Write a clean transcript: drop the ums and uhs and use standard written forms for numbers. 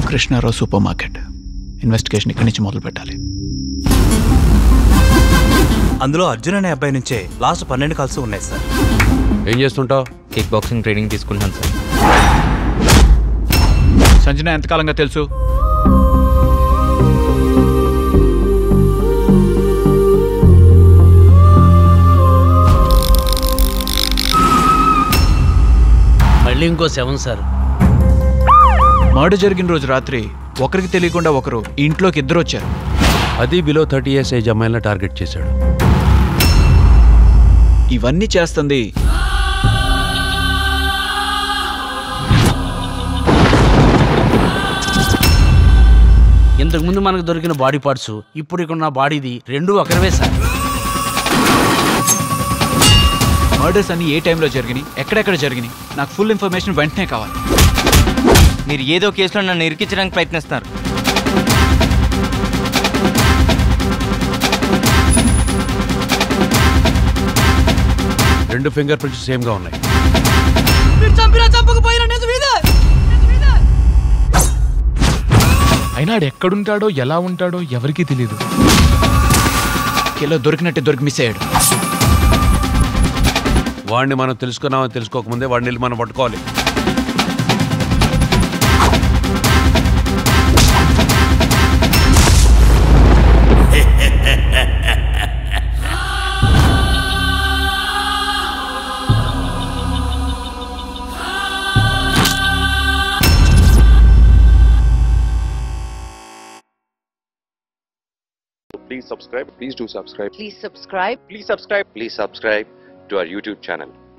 Krishnarao super market investigation ఇక్కడి నుంచి మొదలు పెట్టాలి. అందులో అర్జున్ అనే అబ్బాయి నుంచే లాస్ట్ 12 కాల్స్ ఉన్నాయి సార్. ఏం చేస్తుంటావు? కిక్ బాక్సింగ్ ట్రైనింగ్ తీసుకుంటాను సార్. సంజన ఎంతకాలంగా తెలుసు? మళ్ళీ ఇంకో 7 సార్. మర్డర్ జరిగిన రోజు రాత్రి ఒకరికి తెలియకుండా ఒకరు ఇంట్లోకి ఇద్దరు వచ్చారు. అది బిలో 30 years ఏజ్ అమ్మాయిలను టార్గెట్ చేశాడు. ఇవన్నీ చేస్తుంది ఇంతకుముందు మనకు దొరికిన బాడీ పార్ట్స్ ఇప్పుడు ఇక్కడ ఉన్న బాడీది రెండూ ఒకరివే సార్. మర్డర్స్ అన్ని ఏ టైంలో జరిగినాయి, ఎక్కడెక్కడ జరిగినాయి, నాకు ఫుల్ ఇన్ఫర్మేషన్ వెంటనే కావాలి. మీరు ఏదో కేసులో నన్ను ఇరికించడానికి ప్రయత్నిస్తున్నారు. రెండు ఫింగర్ ప్రింట్స్ సేమ్ గా ఉన్నాయి. అయినా ఎక్కడుంటాడో ఎలా ఉంటాడో ఎవరికీ తెలీదు. కిలో దొరికినట్టే దొరికి మిస్ అయ్యాడు. వాడిని మనం తెలుసుకున్నామని తెలుసుకోకముందే వాడిని వెళ్ళి మనం పట్టుకోవాలి. Please subscribe. Please do subscribe. Please subscribe. Please subscribe. Please subscribe to our YouTube channel.